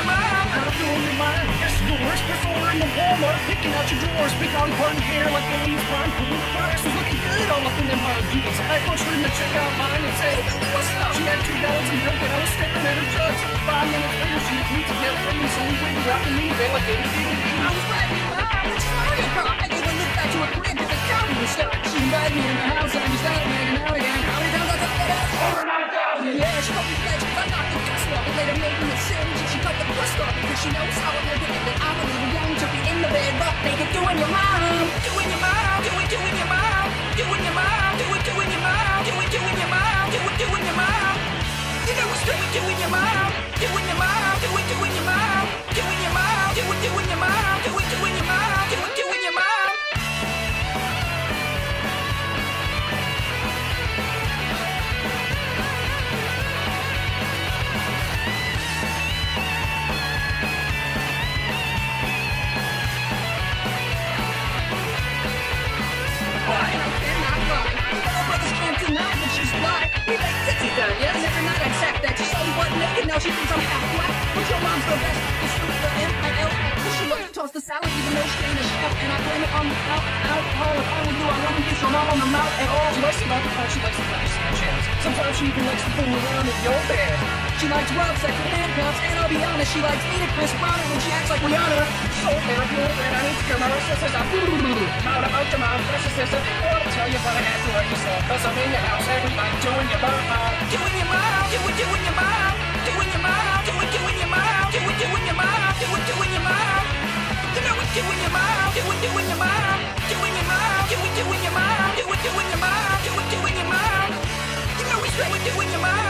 your mom. I'm doing your mom. Yes, doors before in the Walmart, picking out your drawers, pick on part hair like the leaves prime food. Price was looking good all up in them hard jeans. I pushed her in the checkout line and said, what's up? She had $2 in milk and I was staring at her drugs. 5 minutes later, she was meat together for me, so we waited out the minivan like a I was like, Mom, what's Mario Kart? I gave a lift back to her crib because the county was stuck. She invited me in her house and I just started hanging out again. How many times I told that ass? Over 9,000! Yeah, she called me fledged because I knocked the dust off. And later made me a sandwich and she cut the crust off because she knows how I'm looking and that I'm a little young to be in the bed rock naked doing your mom. Doing your mom, doing your mom. Doing your mom, doing your mom. Doing your mom, doing your mom. You know what's doing your mom. Doing your mom, doing your mom. Doing your mom, doing your mom. Doing your mom, doing your mom. Yes, every night I'd sack that. She's so butt naked, now she thinks I'm half black. But your mom's the best. It's true, the M-I-L. She loves to toss the salad, even though she ain't a chef. And I blame it on the alcohol. If I were you, I wouldn't kiss your mom on the mouth at all. She likes to knock the part, she likes to touch Snapchats. Sometimes she even likes to fool around in your bed. She likes rough sex with handcuffs, and I'll be honest, she likes me to Chris Brown when she acts like Rihanna. So therapy, and I need to come out. Says I'm out about your mom. Says I didn't want to tell you, but I had to hurt yourself. Cause I'm in your house every night doing your mom. Doing your mom, doing your mom. Doing your mom, doing your mom. Doing your mom, doing your mom. You know it's doing your mom, doing your mom. Doing your mom, doing your mom. Doing your mom, doing your mom. You know it's doing your mom.